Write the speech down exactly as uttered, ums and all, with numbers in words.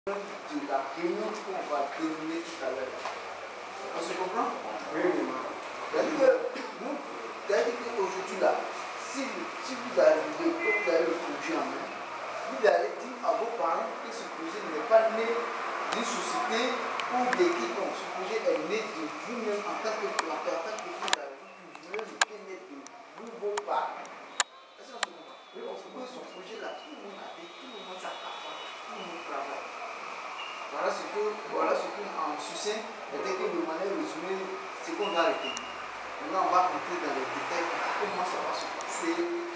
de la réunion qu'on va dérouler tout à l'heure. On se comprend? Oui, oui. C'est-à-dire que nous, c'est-à-dire qu'aujourd'hui là, si, si vous arrivez, comme vous avez le projet en main, vous allez dire à vos parents que ce projet n'est pas né d'une société ou de quiconque. Ce projet est né de vous-même en tant que planteur, en tant que vous avez vu, vous voulez le connaître de vous, vos parents. Est-ce qu'on se comprend? Oui, on se comprend. Ce projet-là, tout le monde a fait, tout le monde s'accapare, tout le monde travaille. Voilà ce que, voilà ce que en succinct, était que de manière résumée, ce qu'on a retenir. Maintenant, on va rentrer dans les détails, comment ça va se passer.